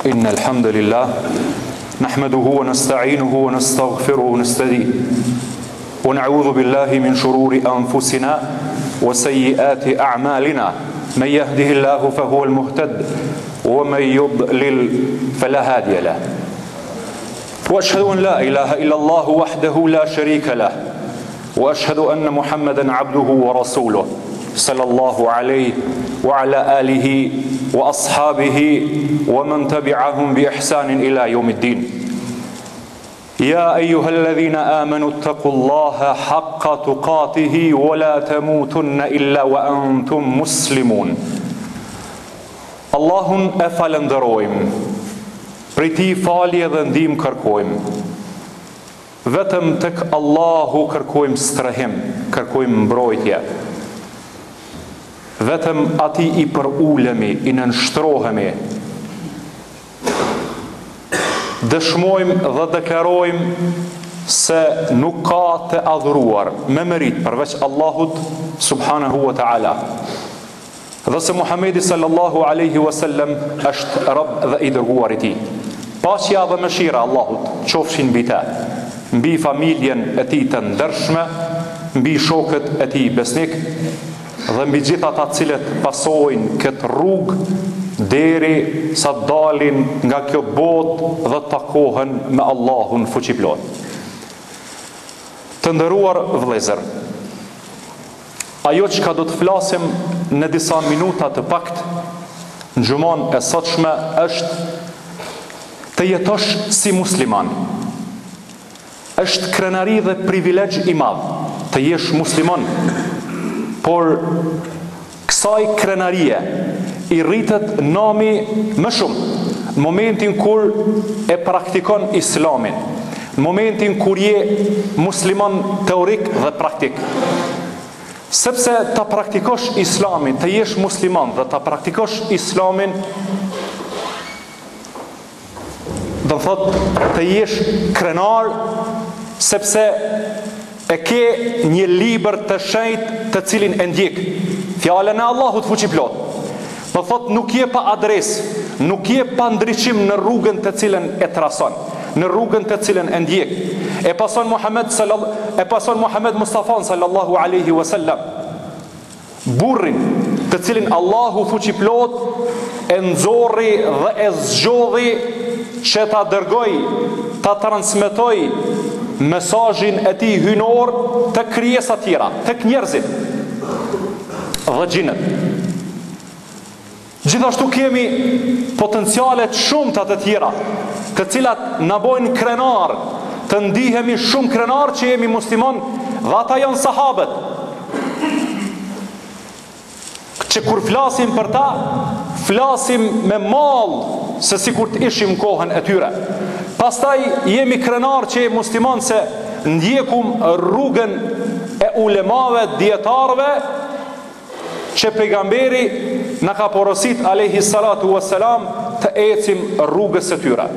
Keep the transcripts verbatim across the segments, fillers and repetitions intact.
إن الحمد لله نحمده ونستعينه ونستغفره ونستهديه ونعوذ بالله من شرور أنفسنا وسيئات أعمالنا من يهده الله فهو المهتد ومن يضلل فلا هادي له وأشهد أن لا إله إلا الله وحده لا شريك له وأشهد أن محمدا عبده ورسوله صلى الله عليه وعلى آله وأصحابه ومن تبعهم بإحسان إلى يوم الدين يا أيها الذين آمنوا اتقوا الله حق تقاته ولا تموتن إلا وأنتم مسلمون Allahun e falenderojmë, prej tij falje dhe ndihmë kërkojmë. Vetëm tek Allahu kërkojmë strehim, kërkojmë mbrojtje. Vetëm atij i përulemi, i nënshtrohemi. Dëshmojmë dhe deklarojmë se nuk ka të adhuruar me merit përveç Allahut subhanahu wa ta'ala. Dhe se Muhamedi sallallahu alaihi wasallam është Rabb dhe i dërguar i tij. Paqja dhe mëshira Allahut qofshin mbi të, mbi familjen e tij të ndershme, mbi shokët e tij besnik dhe mbi gjithë ata të cilët pasojnë këtë rrugë deri sa dalin nga kjo botë dhe takohen me Allahun fuqiplot. Të nderuar vëllezër, ajo që ka do të flasim në disa minuta të pakt në gjumon e sotshme është të jetosh si musliman. Është krenari dhe privilegj i madh të jesh musliman, por kësaj krenarie i rritet nami më shumë në momentin kur e praktikon islamin, në momentin kur je musliman teorik dhe praktik. Sepse ta praktikosh islamin, të jesh musliman dhe ta praktikosh islamin, do të thotë të jesh krenar, sepse e ke një libër të shenjtë të cilin e ndjek, fjalën e Allahut fuqiplot. Do të thotë nuk je pa adresë, nuk je pa ndriçim në rrugën të cilën e trason, në rrugën të cilën e ndjek. E pason Muhammed sallallahu e pason Muhammed Mustafa sallallahu alaihi wasallam, burrin të cilin Allahu fuqiplot e nxorri dhe e zgjodhi që ta dërgoj, ta transmetoj mesazhin e tij hynor të krijesa tjera, tek njerëzit dhe xhinët. Gjithashtu kemi potencialet shumëta të tjera, të cilat na bojnë krenar, të ndihemi shumë krenar që jemi musliman, dhe ata janë sahabët, që kur flasim për ta, flasim me mall se sikur të ishim kohën e tyre. Pastaj jemi krenar që jemi musliman se ndjekum rrugën e ulemave, dietarëve, që pejgamberi na ka porosit alayhi salatu wassalam të ecim rrugës së tyre.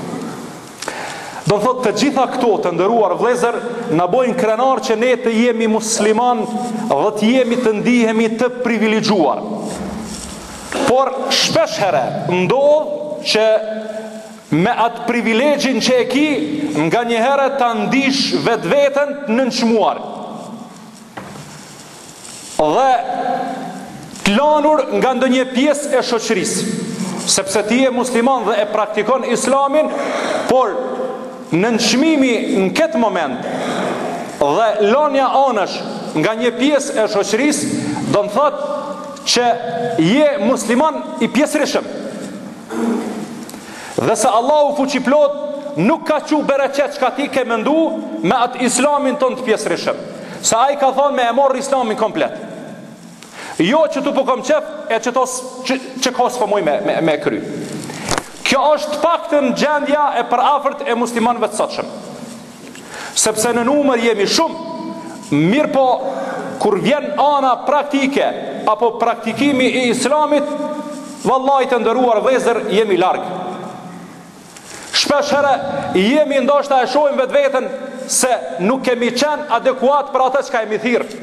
Do thot të gjitha këto të nderuar vëllezër na bojnë krenar që ne të jemi musliman dhe të jemi të ndihemi të privilegjuar. Por shpesh herë ndodh që me atë privilegjin që e ki, nga një herë ta ndish vetveten të nënçmuar. Dhe të lanur nga ndonjë pjesë e shoqërisë, sepse ti je musliman dhe e praktikon islamin, por nënçmimi në këtë moment dhe lënia anësh nga një pjesë e shoqërisë do të thotë që je musliman i pjesërishëm. Dhe se Allahu fuqiplot nuk ka qu bereqet që ka ti ke mendu me atë islamin ton të pjesërishëm. Se ai ka thonë me e morë islamin komplet. Jo që tu po kom qef e që, tos, që, që kos po muj me, me, me kry. Kjo është paktën gjendja e përafërt e muslimanëve të sotshëm. Sepse në numër jemi shumë, mirë po kur vjen ana praktike apo praktikimi i islamit, vallahi të nderuar vëllezër, jemi larg. Shpesh herë jemi ndoshta e shohim vetveten se nuk kemi qenë adekuat për atë që kemi thirrë.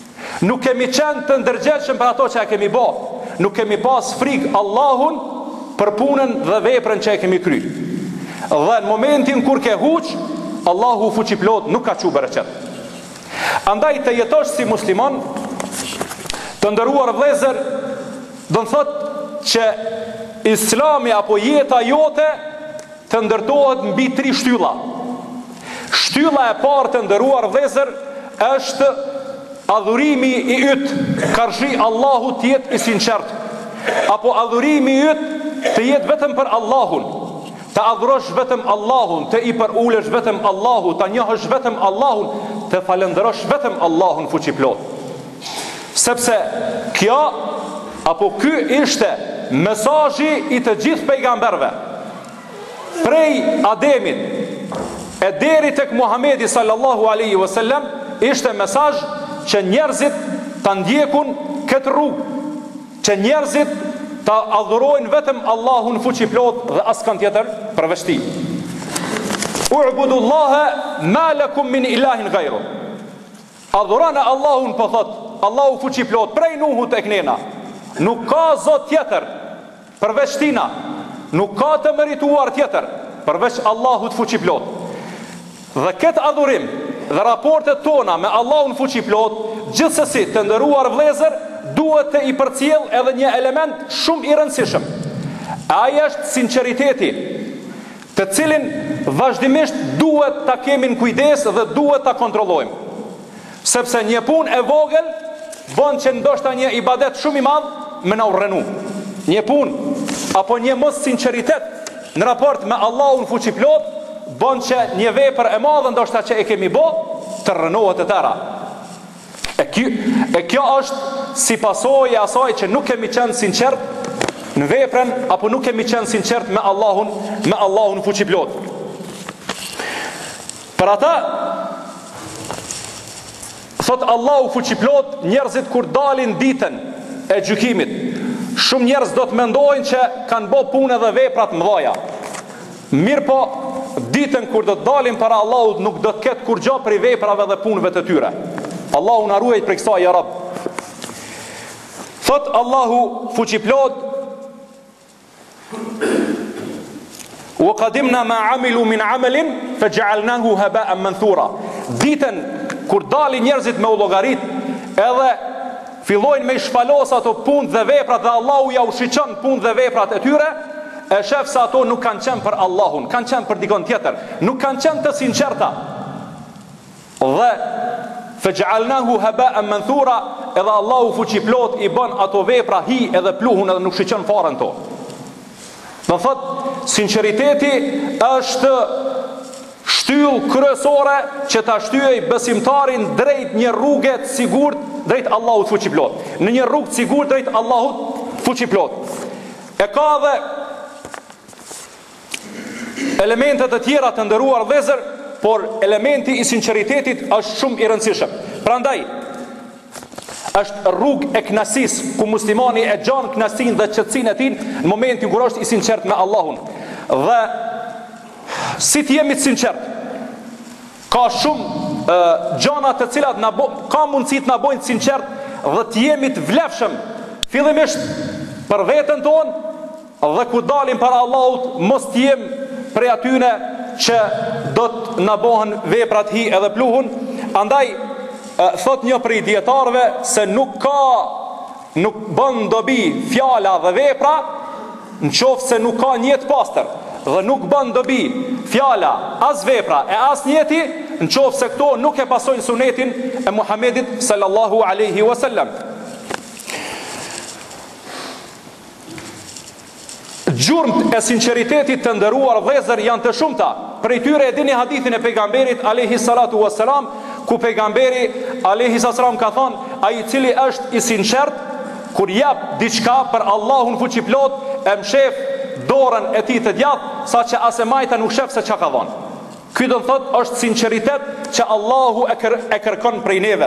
Nuk kemi qenë të ndërgjegjshëm për ato që kemi bë. Nuk kemi pas frikë Allahun për punën dhe veprën që e kemi kry. Dhe në momentin kur ke huq, Allahu fuqiplot nuk ka qu bereqet. Andaj të jetosh si musliman, të ndëruar vlezër, do në thot që Islami apo jeta jote të ndërtohet mbi tri shtylla. Shtylla e parë të ndëruar vlezër është adhurimi i yt, karshi Allahu të jetë i sinqert, apo adhurimi i yt të jetë vetëm për Allahun, të adhurosh vetëm Allahun, të i përulesh vetëm Allahun, të njohësh vetëm Allahun, të falëndërosh vetëm Allahun fuqiplot. Sepse kjo apo ky ishte mesazhi i të gjithë pejgamberve, prej Ademit e deri tek Muhamedi sallallahu alaihi wasallam, ishte mesazh që njerëzit ta ndjekun këtë rrugë, që njerëzit ta adhurojnë vetëm Allahun fuqiplot dhe askan tjetër përveç tij. U'budullaha ma lakum min ilahin ghayru. Adhuroni Allahun, po thot Allahu fuqiplot, prej Nuhut e knena. Nuk ka zot tjetër përveç tina, nuk ka të merituar tjetër përveç Allahut fuqiplot. Dhe këtë adhurim dhe raportet tona me Allahun fuqiplot, gjithsesi të ndëruar vlezër, duhet të i përcjell edhe një element shumë i rëndësishëm. Ai është sinqeriteti, të cilin vazhdimisht duhet ta kemi në kujdes dhe duhet ta kontrollojmë. Sepse një punë e vogël bën që ndoshta një ibadet shumë i madh me na urrenu. Një punë apo një mos sinqeritet në raport me Allahun fuqiplot bën që një vepër e madhe ndoshta që e kemi bë të rrënohet e tëra. E kjo, e kjo është si pasojë e asaj që nuk kemi qenë sinqert në veprën, apo nuk kemi qenë sinqert me Allahun, me Allahun fuqiplot. Për ata, thot Allahu fuqiplot, njerëzit kur dalin ditën e gjykimit, shumë njerëz do të mendojnë që kanë bë punë dhe veprat mëdha. Mirë po, ditën kur do të dalin para Allahut nuk do të ketë kur gjë për veprave dhe punëve të tyre. Allahu na ruaj prej kësaj, ya Rabb. Thot Allahu fuqiplot: "Wa qadimna ma amilu min amalin faj'alnahu haba'an manthura." Ditën kur dalin njerëzit me u llogarit, edhe fillojnë me shpalos ato punë dhe veprat dhe Allahu ja ushiqon punë dhe veprat e tyre, e shef se ato nuk kanë qenë për Allahun, kanë qenë për dikon tjetër, nuk kanë qenë të sinqerta. Dhe faj'alnahu haba'an manthura, edhe Allahu fuqiplot i bën ato vepra hi edhe pluhun edhe nuk shiqon fare në to. Do thot, sinqeriteti është shtyllë kryesore që ta shtyej besimtarin drejt një rruge të sigurt drejt Allahut fuqiplot, në një rrugë të sigurt drejt Allahut fuqiplot. E ka dhe elementet e tjera të ndëruar vëllezër, por elementi i sinqeritetit është shumë i rëndësishëm. Prandaj është rrugë e kënaqësisë ku muslimani e gjan kënaqësinë dhe qetësinë e tij në momentin kur është i sinqert me Allahun. Dhe si të jemi të sinqert, ka shumë uh, gjana të cilat na bo, ka mundësi të na bojnë të sinqert dhe të jemi të vlefshëm fillimisht për veten tonë, dhe ku dalim para Allahut mos të jem prej atyne që do të na bohen veprat hi edhe pluhun. Andaj thot një prej dietarëve se nuk ka, nuk bën dobi fjala dhe vepra nëse se nuk ka një të pastër, dhe nuk bën dobi fjala as vepra e as njeti nëse se këto nuk e pasojnë sunetin e Muhamedit sallallahu alaihi wasallam. Gjurmt e sinqeritetit të ndëruar vëllezër janë të shumta. Prej tyre e dini hadithin e pejgamberit alayhi salatu wassalam, ku pejgamberi alayhi salatu ka thonë, ai i cili është i sinqert kur jap diçka për Allahun fuqiplot, e mshef dorën e tij të djathtë saqë as e majta nuk shef se çka ka dhënë. Ky do të thotë është sinqeritet që Allahu e, kër, e kërkon prej neve.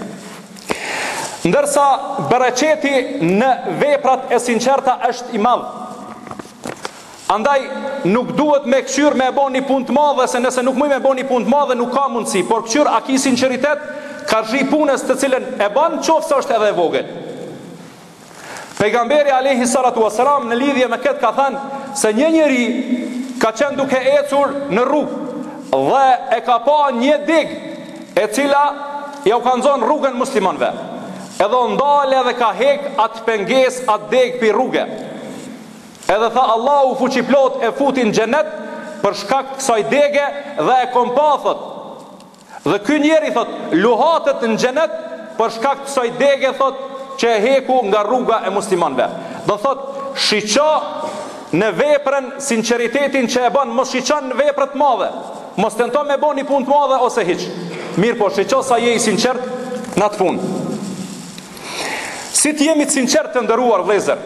Ndërsa bereqeti në veprat e sinqerta është i madh. Andaj nuk duhet me këshyr me e bo një punë të madhe, se nëse nuk mëj me bo një punë të madhe nuk ka mundësi, por këshyr a ki sinceritet, karshi punës të cilën e ban qofë së është edhe vogël. Pejgamberi alayhi salatu wasalam në lidhje me këtë ka thënë se një njeri ka qenë duke ecur në rrugë dhe e ka pa një deg e cila ja u ka nxon rrugën muslimanëve. Edhe ndale dhe ka hek atë pengesë, atë deg për rrugë. Edhe tha Allahu fuqiplot e futin xhenet për shkak të kësaj dege dhe e kompathët. Dhe ky njeri thot luhatet në xhenet për shkak të kësaj dege thot që e heku nga rruga e muslimanëve. Do thot shiqo në veprën sinqeritetin që e bën, mos shiqon në vepra të mëdha. Mos tento me bën një punë të madhe ose hiç. Mirë po shiqo sa je i sinqert në atë punë. Si të jemi të sinqert të nderuar vëllezër?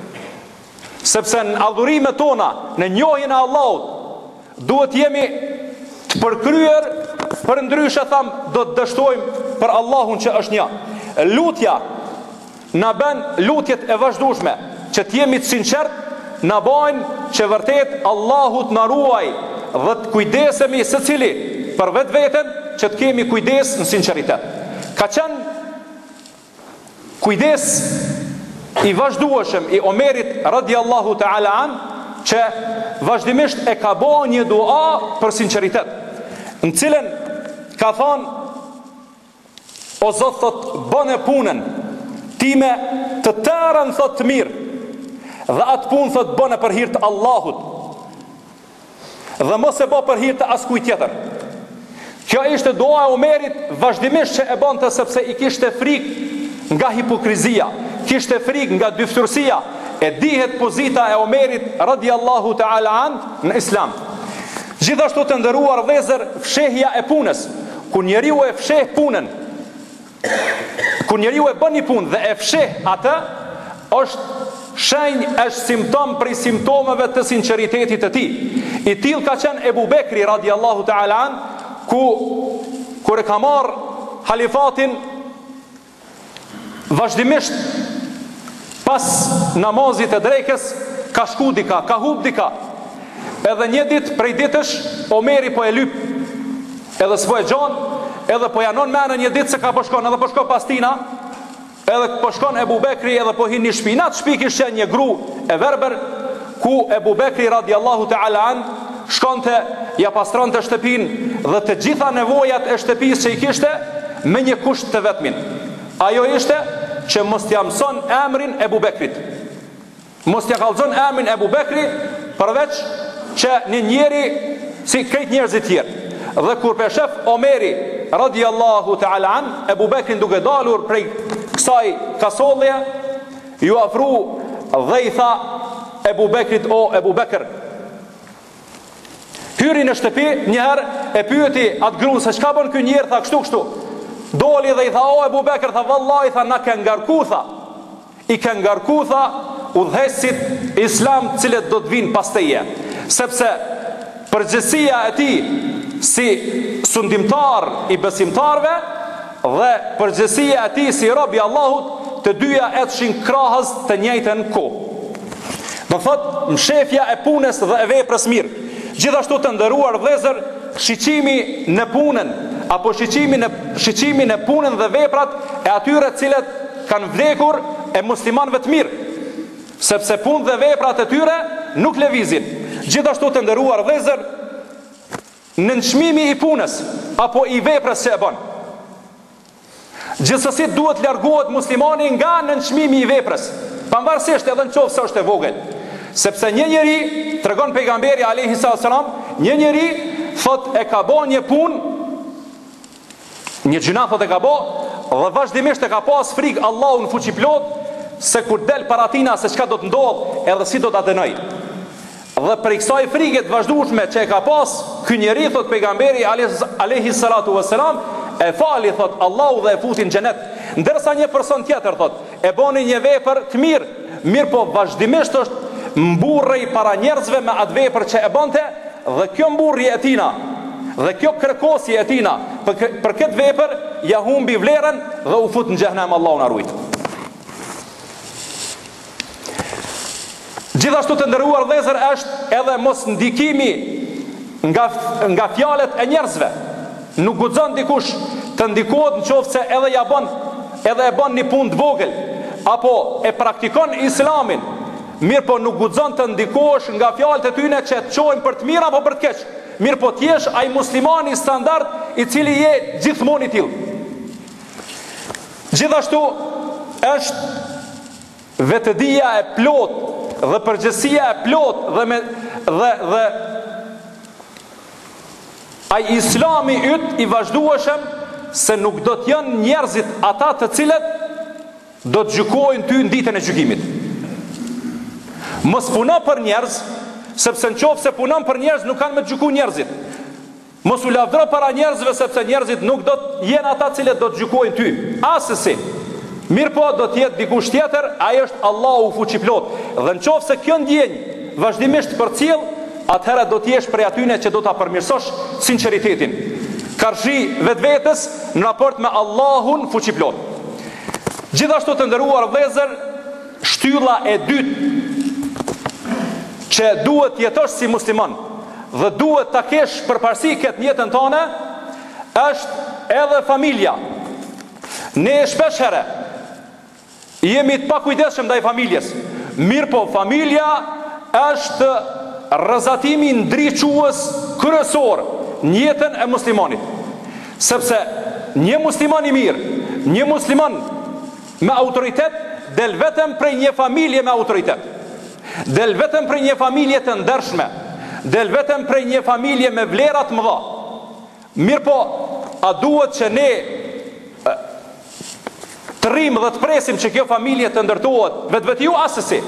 Sepse në adhurimet tona, në njohjen e Allahut, duhet jemi të përkryer, për ndryshe tham do të dështojmë për Allahun që është një. Lutja na bën lutjet e vazhdueshme, që të jemi të sinqert na bajnë që vërtet Allahu të na ruaj dhe të kujdesemi secili për vetveten, që të kemi kujdes në sinqeritet. Ka qenë kujdes i vazhdueshëm i Omerit radiallahu ta'ala an, që vazhdimisht e ka bën një dua për sinqeritet, në cilën ka thonë: o Zot, thot, bën e punën time të tërën, thot, të mirë, dhe atë punë, thot, bën e për hir të Allahut, dhe mos e bë për hir të askujt tjetër. Kjo ishte dua e Omerit vazhdimisht që e bënte, sepse i kishte frikë nga hipokrizia, kishte frikë nga dyftërsia. E dihet pozita e Omerit radiallahu ta'ala an në Islam. Gjithashtu të nderuar vëllezër, fshehja e punës, kur njeriu e fsheh punën, kur njeriu e bën një punë dhe e fsheh atë, është shenjë, është simptom prej simptomeve të sinqeritetit të tij. I tillë ka qenë Ebu Bekri radiallahu ta'ala an, ku kur e ka marrë halifatin, vazhdimisht pas namazit e drekës ka shku dika, ka hub dika. Edhe një ditë prej ditësh Omeri po e lyp, edhe s'po e gjon, edhe po janon menë një ditë se ka po shkon, edhe po shkon pas tina, edhe po shkon Ebu Bekri edhe po hin një shtëpi. Në atë shtëpi kishte një gru e verbër, ku Ebu Bekri radiallahu ta'ala an shkonte, ja pastronte shtëpinë dhe të gjitha nevojat e shtëpisë që i kishte me një kusht të vetmin. Ajo ishte që mos t'ja mëson emrin Ebu Bekrit, mos t'ja kallëzon emrin Ebu Bekri, përveç që një njeri si krejt njerëzit tjerë. Dhe kur pe shef Omeri radiallahu ta'ala an Ebu Bekrin duke dalur prej kësaj kasollje, ju afru dhe i tha Ebu Bekrit: o Ebu Bekr. Hyri në shtëpi, njëherë e pyeti atë grunë se çka bën ky njerë, tha kështu kështu. Doli dhe i tha: o Ebu Bekr, tha vallahi, tha na ke ngarku, tha, i ke ngarku, tha, udhëheqësit islam cilët do të vinë pas teje, sepse përgjegjësia e tij si sundimtar i besimtarve dhe përgjegjësia e tij si rob i Allahut, të dyja etshin krahas të njëjtën kohë. Do thot mshefja e punës dhe e veprës mirë. Gjithashtu të nderuar vëllezër, shiqimi në punën apo shiqimi në shiqimi në punën dhe veprat e atyre të cilët kanë vdekur e muslimanëve të mirë, sepse punë dhe veprat e tyre nuk lëvizin. Gjithashtu të nderuar vëllezër, nënçmimi i punës apo i veprës që e bën, gjithsesi duhet largohet muslimani nga nënçmimi i veprës, pavarësisht edhe nëse është e vogël. Sepse një njeri, tregon pejgamberi alayhi salam, një njeri thot e ka bën një punë, një gjuna thot e ka bë, dhe vazhdimisht e ka pas frikë Allahun fuqiplot se kur del para tina se çka do të ndodh edhe si do ta dënoj. Dhe për kësaj frike të vazhdueshme që e ka pas ky njeri, thot pejgamberi alayhi salatu wassalam, e fali, thot, Allahu dhe e futi në xhenet. Ndërsa një person tjetër, thot, e boni një vepër të mirë, mirë po vazhdimisht është mburrej para njerëzve me atë vepër që e bënte, dhe kjo mburrje e tina dhe kjo kërkosje e tina për, për këtë vepër ja humbi vlerën dhe u fut në xhenem, Allahu na ruaj. Gjithashtu të nderuar vëllezër, është edhe mos ndikimi nga nga fjalët e njerëzve. Nuk guxon dikush të ndikohet nëse edhe ja bën edhe e bën një punë të vogël, apo e praktikon islamin, mirë po nuk guxon të ndikosh nga fjalët e tyne që të çojnë për të mirë apo për të keq. Mirë po t'jesh ai muslimani standard i cili je gjithmonë i tillë. Gjithashtu është vetëdia e plot dhe përgjegjësia e plot dhe me dhe dhe ai islami yt i vazhdueshëm se nuk do të janë njerëzit ata të cilët do të gjykojnë ty në ditën e gjykimit. Mos puno për njerëz, sepse nëse punon për njerëz nuk kanë me të gjykuar njerëzit. Mos u lavdro para njerëzve, sepse njerëzit nuk do të jenë ata cilët do të gjykojnë ty. Asesi. Mirë po do të jetë dikush tjetër, ai është Allahu fuqiplot. Dhe nëse kjo ndjenjë vazhdimisht përcjell, atëherë do të jesh prej atyne që do ta përmirësosh sinqeritetin. Karshi vetvetes në raport me Allahun fuqiplot. Gjithashtu të nderuar vëllezër, shtylla e dytë që duhet jetosh si musliman dhe duhet ta kesh përparësi këtë jetën tonë është edhe familja. Ne shpesh herë jemi të pakujdesshëm ndaj familjes. Mirë po, familja është rrezatimi ndriçues kryesor në jetën e muslimanit. Sepse një musliman i mirë, një musliman me autoritet del vetëm prej një familje me autoritet. Del vetëm prej një familje të ndershme, del vetëm prej një familje me vlera të mëdha. Mirë po, a duhet që ne të rrim dhe të presim që kjo familje të ndërtohet vetvetiu? Asesi.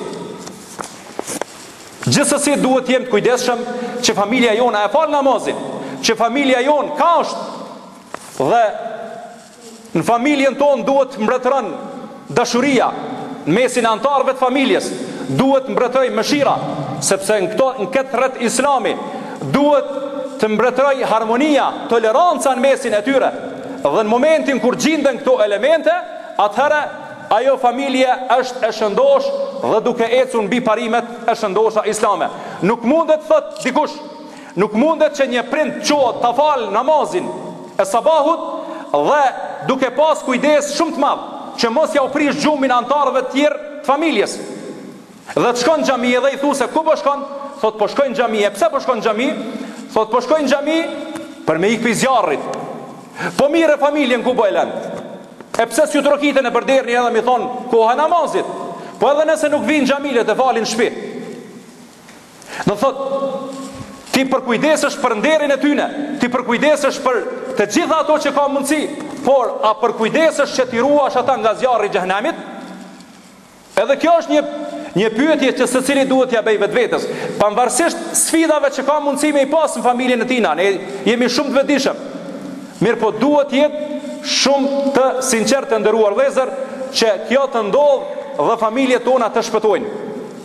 Gjithsesi duhet të jem të kujdesshëm që familja jona e fal namazin, që familja jonë ka është dhe në familjen tonë duhet mbretëron dashuria në mesin e antarëve të familjes, duhet mbretëroj mëshira, sepse në këto në këtë rreth islami duhet të mbretëroj harmonia, toleranca në mesin e tyre. Dhe në momentin kur gjenden këto elemente, atëherë ajo familje është e shëndosh dhe duke ecur mbi parimet e shëndosha islame. Nuk mundet thot dikush, nuk mundet që një prind qohet ta fal namazin e sabahut dhe duke pas kujdes shumë të madh që mos ja u prish gjumin antarëve të tjerë të familjes. Dhe të shkon në xhami dhe i thu se ku po shkon? Thot po shkoj në xhami. E pse po shkon në xhami? Thot po shkoj në xhami për me ikë zjarrit. Po mirë familjen ku po e lën? E pse s'ju trokiten e përderni edhe mi thon koha namazit? Po edhe nëse nuk vinë xhamilet e falin në shtëpi. Do thot ti përkujdesesh për nderin e tyne, ti përkujdesesh për të gjitha ato që ka mundësi, por a përkujdesesh që ti ruash ata nga zjarri i xhenemit? Edhe kjo është një një pyetje që secili duhet t'ia bëj vetvetes, pavarësisht sfidave që ka mundësi me i pas në familjen e tina. Ne jemi shumë të vetëdijshëm. Mirë po duhet të jetë shumë të sinqert të nderuar vëllezër që kjo të ndodh dhe familjet tona të shpëtojnë.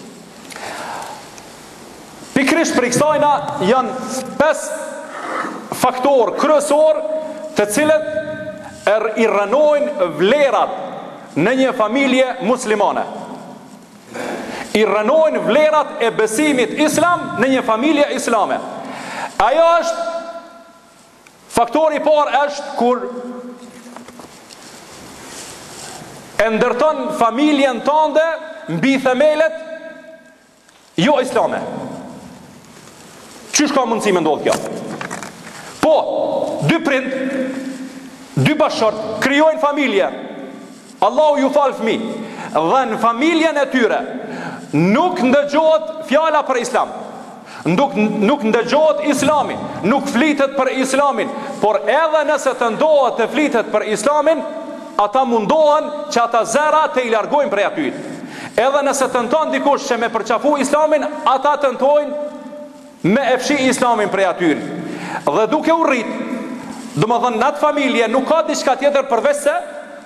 Pikrisht për kësajna janë pesë faktor kryesor të cilët er i rënojnë vlerat në një familje muslimane. I rënojnë vlerat e besimit islam në një familje islame. Ajo është faktori i parë është kur e ndërton familjen tënde mbi themelet jo islame. Çish ka mundësi me ndodh kjo? Po, dy prind, dy bashkët krijojnë familje. Allahu ju fal fëmijë. Dhe në familjen e tyre nuk ndëgjohet fjala për islam, nuk, nuk ndëgjohet islami, nuk flitet për islamin. Por edhe nëse të ndohet të flitet për islamin, ata mundohen që ata zera të i largojnë prej aty. Edhe nëse tenton dikush që me përqafu islamin, ata tentojnë me e fshi islamin prej aty. Dhe duke u rrit, do më thënë në atë familje nuk ka diçka tjetër përveç se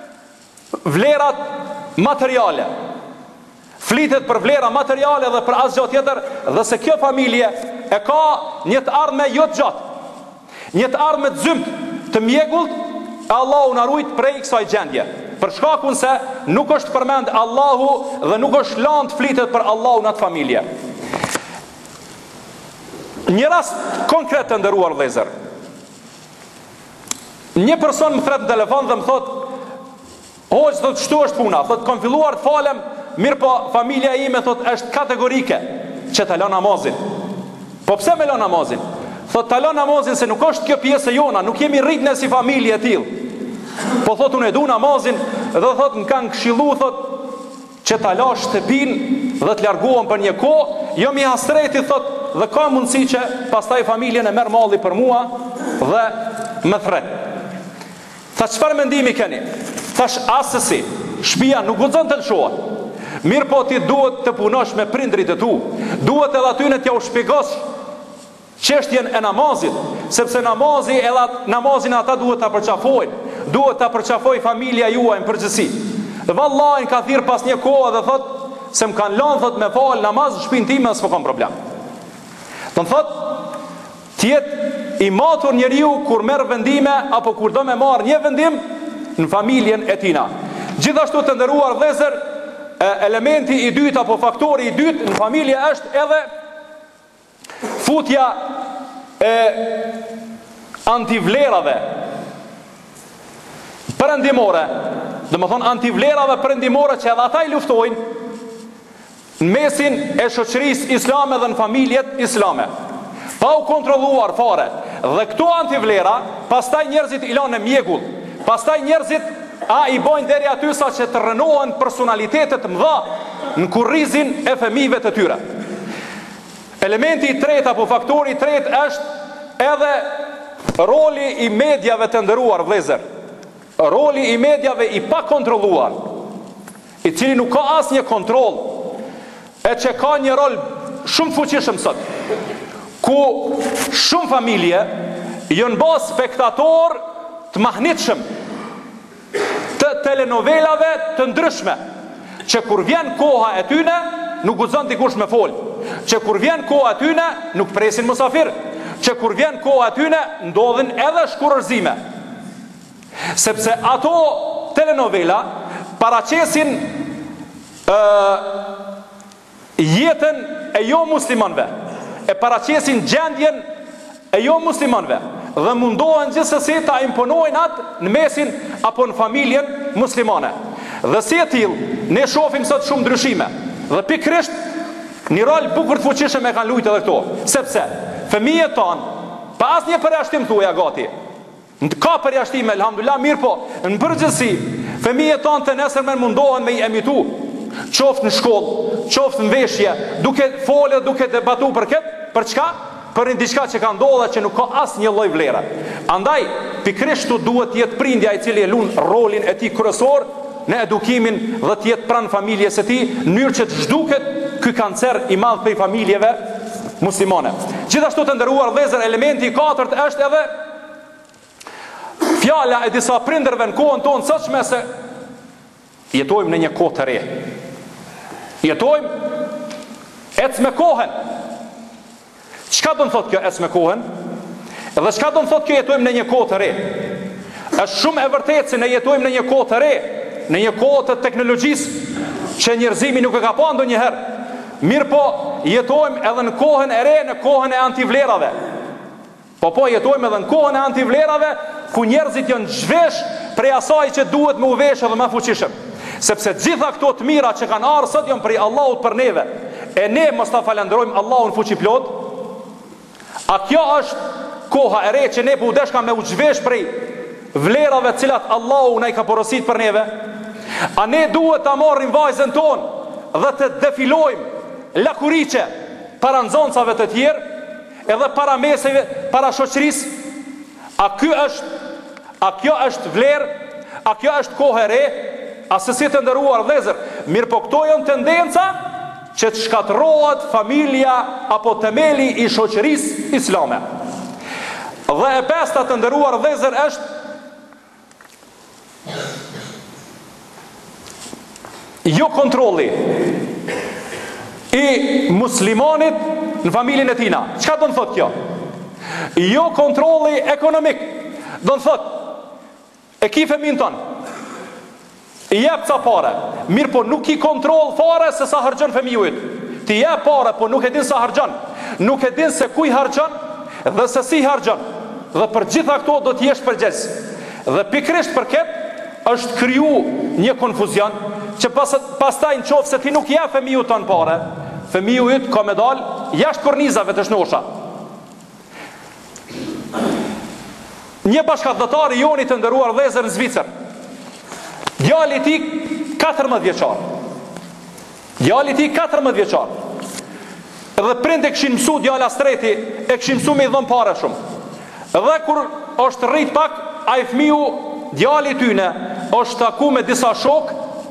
vlerat materiale. Flitet për vlera materiale dhe për asgjë tjetër, dhe se kjo familje e ka një të ardhme jo të gjatë, një të ardhme të zymt, të mjegullt, e Allahu na ruajt prej kësaj gjendje. Për shkakun se nuk është përmend Allahu dhe nuk është lanë të flitet për Allahu në atë familje. Një rast konkret të nderuar vëllezër. Një person më thret në telefon dhe më thot: Hoqë, thot, shtu është puna. Thot, kam filluar të falem, mirë po familja ime, thot, është kategorike që të la namazin. Po pse me la namazin? Thot, të la namazin se nuk është kjo pjesë e jona, nuk jemi rritne si familje e tillë. Po thot, unë e du namazin, dhe thot, më kanë këshillu, thot, që ta la shtëpin dhe të largohen për një kohë, jo mi hastreti, thot, dhe ka mundësi që pastaj familjen e merr malli për mua dhe më thret. Tha, çfarë mendimi keni? Thash, asësi, shtëpia nuk guxon të lëshohet. Mirë po ti duhet të punosh me prindrit e tu. Duhet edhe aty në t'ja u shpjegosh çështjen e namazit, sepse namazi edhe namazin ata duhet ta përqafojnë. Duhet ta përqafoj familja juaj në përgjithësi. Dhe vallahi ka thirr pas një kohë dhe thot se më kanë lënë, thot, me fal namaz në shtëpinë time, s'po kam problem. Do thot tjetë i matur njeriu kur merr vendime apo kur do me marr një vendim në familjen e tina. Gjithashtu të nderuar vëllezër, elementi i dytë apo faktori i dytë në familje është edhe futja e antivlerave perëndimore. Dhe më thonë antivlerave perëndimore që edhe ata i luftojnë në mesin e shoqërisë islame dhe në familjet islame, pa u kontrolluar fare. Dhe këto antivlera pastaj njerëzit i lanë në mjegull. Pastaj njerëzit a i bojnë deri aty sa që të rënohen personalitetet mëdha në kurrizin e fëmijëve të tyre. Elementi i tretë apo faktori i tretë është edhe roli i mediave të nderuar vëllezër. Roli i mediave i pa kontrolluar, i cili nuk ka asnjë kontroll, e që ka një rol shumë fuqishëm sot, ku shumë familje janë bë spektator të mahnitshëm të telenovelave të ndryshme, që kur vjen koha e tyne nuk guxon dikush me fol, që kur vjen koha e tyne nuk presin musafir, që kur vjen koha e tyne ndodhin edhe shkurërzime. Sepse ato telenovela paraqesin uh, jetën e jo muslimanve, e paraqesin gjendjen e jo muslimanve, dhe mundohen gjithsesi ta imponojnë atë në mesin apo në familjen muslimane. Dhe si e tillë, ne shohim sot shumë ndryshime. Dhe pikërisht një rol bukur të fuqishëm e kanë luajtur edhe këto, sepse fëmijët tanë, pa asnjë përjashtim thuaja gati, ka përjashtime, elhamdulillah, mirë po, në përgjithësi, fëmijët tanë të nesërmen mundohen me i emitu, qoftë në shkollë, qoftë në veshje, duke folë, duke debatu për këtë, për çka? Për një diçka që ka ndodhur që nuk ka asnjë lloj vlere. Andaj, pikërisht tu duhet të jetë prindja i cili e lun rolin e tij kryesor në edukimin dhe të jetë pranë familjes së tij, në mënyrë që të zhduket ky kancer i madh prej familjeve muslimane. Gjithashtu të nderuar vëllezër, elementi i katërt është edhe fjala e disa prindërve në kohën tonë sotshme se jetojmë në një kohë të re. Jetojmë ecë me kohën. Çka do të thotë kjo ecë me kohën? Dhe çka do të thotë kjo jetojmë në një kohë të re? Është shumë e vërtetë se ne jetojmë në një kohë të re, në një kohë të teknologjisë që njerëzimi nuk e ka pa ndonjëherë. Mirë po, jetojmë edhe në kohën e re, në kohën e antivlerave. Po po, jetojmë edhe në kohën e antivlerave, ku njerëzit janë zhvesh prej asaj që duhet me u veshë edhe më fuqishëm. Sepse gjitha këto të mira që kanë ardhur sot janë prej Allahut për neve. E ne mos ta falenderojmë Allahun fuqiplot. A kjo është koha e re që ne po u deshka me u zhvesh prej vlerave të cilat Allahu na i ka porosit për neve? A ne duhet ta marrim vajzën tonë dhe të defilojmë lakuriçe para nxënësave të tjerë, edhe para mesave, para shoqërisë? A ky është a kjo është vlerë? A kjo është kohë e re? A se si të nderuar vëllezër, mirë po këto janë tendenca që të shkatërrohet familja apo themeli i shoqërisë islame. Dhe e pesta të nderuar vëllezër është jo kontrolli i muslimanit në familjen e tina. Çka do të thotë kjo? Jo kontrolli ekonomik. Do të thotë e ki fëmin tonë, i jep ca pare, mirë po nuk i kontroll fare se sa harxhon fëmiu yt. Ti jep pare, po nuk e din sa harxhon, nuk e din se ku i harxhon dhe se si harxhon. Dhe për gjitha këto do të jesh përgjegjës. Dhe pikërisht për këtë është kriju një konfuzion, që pas, pas taj në qofë se ti nuk je fëmiju të në pare, fëmiju ytë ka me dal jashtë kornizave të shnosha. Një bashkëdhëtar i joni të ndëruar vëllezër në Zvicër, djali i tij katërmbëdhjetë vjeçar. Djali i tij katërmbëdhjetë vjeçar. Dhe prindë e këshin mësu djala streti, e këshin mësu me i dhëm pare shumë. Dhe kur është rrit pak, a i fëmiu djali tyne është taku me disa shok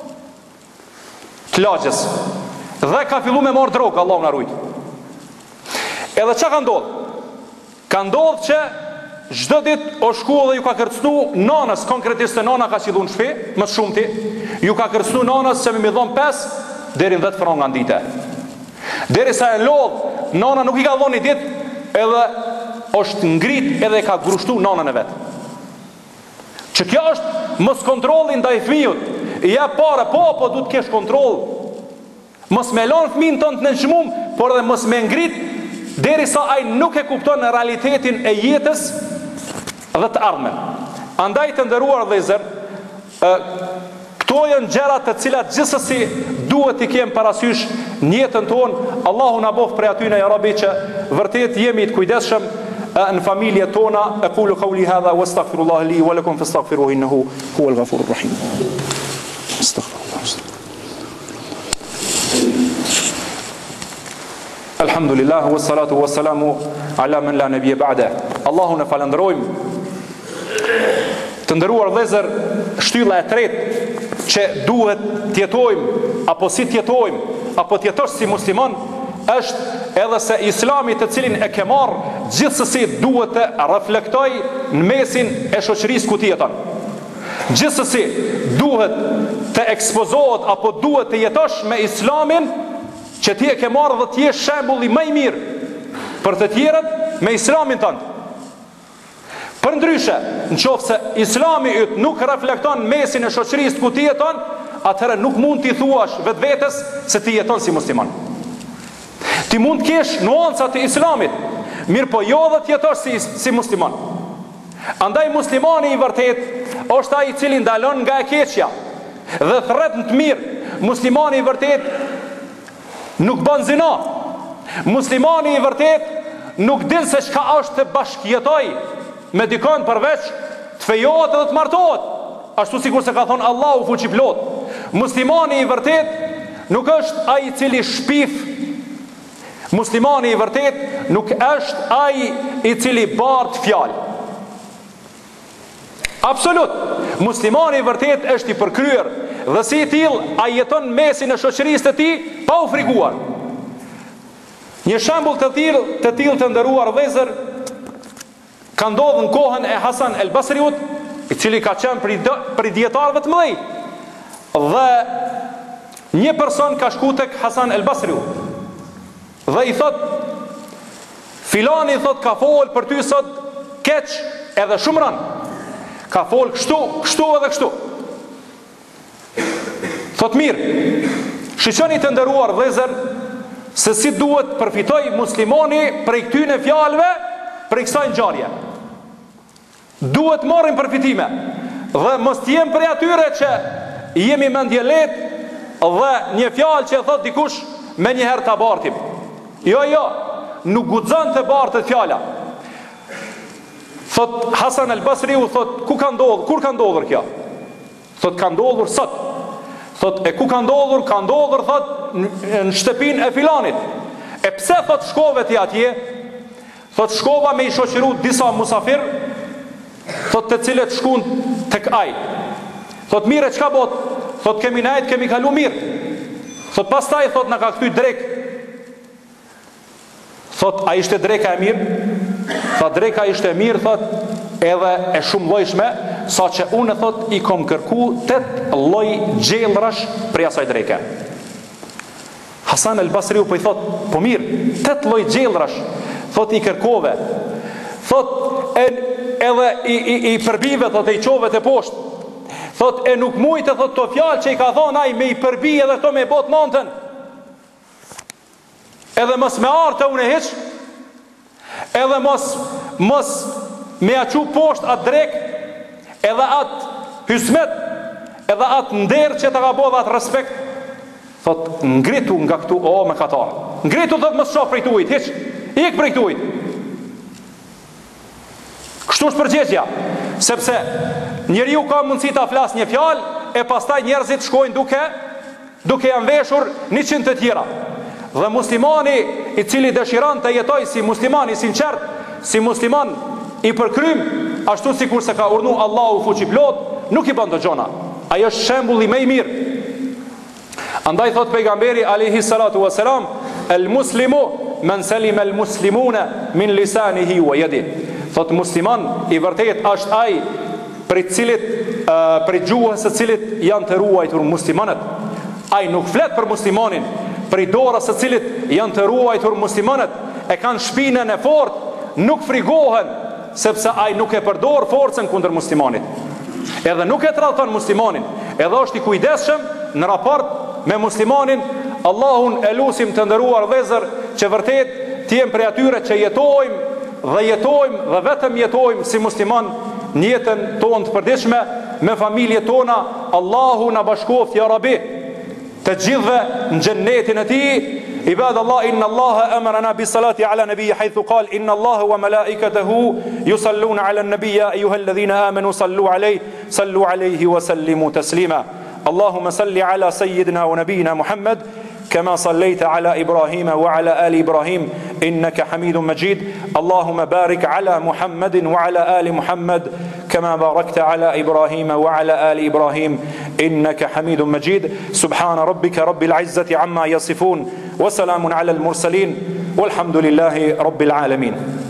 të lagjës. Dhe ka fillu me marrë drogë, Allah në rujtë. Edhe që ka ndodhë? Ka ndodhë që çdo ditë o shku dhe ju ka kërcnu nanës, konkretisht se nana ka qillu në shpi, më të shumti, ju ka kërcnu nanës se me mi dhon pesë deri në dhjetë franka nga ndite. Deri sa e lodh, nana nuk i ka dhoni ditë, edhe është ngrit edhe ka grushtu nanën e vetë. Që kjo është mos kontrolin ndaj fëmijët. Ja pare, po, po du të kesh kontrol. Mos me lanë fëmijën tënë të nënçmum, por edhe mos me ngrit deri sa ai nuk e kupton në realitetin e jetës dhe të ardhmen. Andaj të nderuar vëllezër, këto janë gjëra të cilat gjithsesi duhet i kem parasysh në jetën tonë. Allahu na bof prej atyre ja Rabbi që vërtet jemi të kujdesshëm në familjet tona. Aqulu qawli hadha wastaghfirullah li wa lakum fastaghfiruhu innahu huwal ghafurur rahim. Astaghfirullah. Alhamdulillah wassalatu wassalamu ala man la nabiyya ba'da. Allahu na falenderojmë. Të nderuar vëllezër, shtylla e tretë që duhet të jetojmë apo si të jetojmë apo të jetosh si musliman është edhe se Islami të cilin e ke marrë gjithsesi duhet të reflektoj në mesin e shoqërisë ku ti jeton. Gjithsesi duhet të ekspozohet apo duhet të jetosh me Islamin që ti e ke marrë dhe ti je shembulli më i mirë për të tjerët me Islamin tënd. Për ndryshe, në qoftë se Islami yt nuk reflekton mesin e shoqërisë ku ti jeton, atëherë nuk mund t'i thuash vetvetes se ti jeton si musliman. Ti mund të kesh nuancat e Islamit, mirë po jo dhe të jetosh si, si musliman. Andaj muslimani i vërtet është ai i cili ndalon nga e keqja dhe thret në të mirë. Muslimani i vërtet nuk bën zina. Muslimani i vërtet nuk din se çka është të bashkëjetoj me dikon përveç të fejohet dhe të martohet, ashtu sikur se ka thonë Allahu fuqiplot. Muslimani i vërtet nuk është ai i cili shpif. Muslimani i vërtet nuk është ai i cili bart fjalë. Absolut. Muslimani i vërtet është i përkryer dhe si i tillë ai jeton në mesin e shoqërisë të tij pa u frikuar. Një shembull të tillë, të tillë të nderuar vëllezër, ka ndodhur në kohën e Hasan el Basriut, i cili ka qenë për dietarëve të mëdhenj. Dhe një person ka shku tek Hasan el Basriu dhe i thot, filani thot ka fol për ty sot keq edhe shumë rënd. Ka fol kështu, kështu edhe kështu. Thot mirë, shiqoni të nderuar vëllezër se si duhet përfitoj muslimani prej këtyne fjalëve, prej kësaj ngjarje. Duhet marrim përfitime dhe mos të jem prej atyre që jemi mendje lehtë dhe një fjalë që e thot dikush me një herë ta bartim. Jo, jo, nuk guxon të bartet fjala. Thot Hasan el Basriu, thot ku ka ndodhur, kur ka ndodhur kjo? Thot ka ndodhur sot. Thot e ku ka ndodhur? Ka ndodhur thot në shtëpinë e filanit. E pse thot shkove ti atje? Thot shkova me i shoqëru disa musafir, thot të cilët shkun tek ai. Thot mire çka bot? Thot kemi najt, kemi kalu mirë. Thot pastaj thot na ka kthy drek. Thot a ishte dreka e mirë? Thot dreka ishte e mirë, thot edhe e shumë llojshme, saqë unë thot i kom kërku tet lloj gjellrash për asaj dreke. Hasan el Basriu po i thot, po mirë, tet lloj gjellrash, thot i kërkove. Thot e, edhe i, i, i përbive, thot e i qove të poshtë. Thot e nuk mujtë, thot të fjalë që i ka thonë ai me i përbi edhe to me bot nantën. Edhe mos me artë unë e hiq, edhe mos, mos me aqu poshtë atë drek, edhe atë hysmet, edhe atë nder që ta ka bë atë respekt, thot ngritu nga këtu o me katar. Ngritu thot mos shoh prej tuit, hiç. Ik prej tuit. Kështu është përgjegjja, sepse njeriu ka mundësi ta flas një fjalë e pastaj njerëzit shkojnë duke duke janë veshur njëqind të tjera. Dhe muslimani i cili dëshiron të jetojë si musliman i sinqert, si musliman i përkrym, ashtu sikur se ka urdhnu Allahu fuqi plot, nuk i bën të gjona. Ai është shembulli më i mirë. Andaj thot pejgamberi alayhi salatu wasalam, el muslimu men salima el muslimuna min lisanihi wa yadihi. Thot musliman i vërtet është ai për cilit uh, për gjuhës së cilit janë të ruajtur muslimanët. Ai nuk flet për muslimonin, për dorës së cilit janë të ruajtur muslimanët, e kanë shpinën e fortë, nuk frigohen, sepse ai nuk e përdor forcën kundër muslimanit. Edhe nuk e tradhton muslimonin, edhe është i kujdesshëm në raport me muslimanin. Allahun e lutim të nderuar vëllezër që vërtet të jemi prej atyre që jetojmë dhe jetojmë dhe vetëm jetojmë si musliman në jetën tonë të përditshme me familjet tona. Allahu na bashkoft ya Rabbi të gjithëve në xhennetin e tij. Ibadallah, inna Allaha amarna bis salati ala nabiyyi haythu qala inna Allaha wa malaikatahu yusalluna ala an-nabiy ya ayyuhalladhina amanu sallu alayhi sallu alayhi wa sallimu taslima. Allahumma salli ala sayyidina wa nabiyyina Muhammad كما صليت على إبراهيم وعلى آل إبراهيم إنك حميد مجيد. اللهم بارك على محمد وعلى آل محمد كما باركت على إبراهيم وعلى آل إبراهيم إنك حميد مجيد. سبحان ربك رب العزة عما يصفون وسلام على المرسلين والحمد لله رب العالمين.